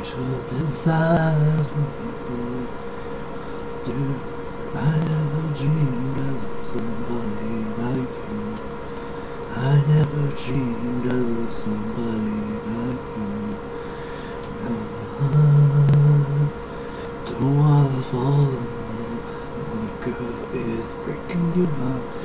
sexual desire. Dude, I never dreamed of somebody like you. I never dreamed of somebody like you. Don't wanna fall in love. What girl is breaking you up?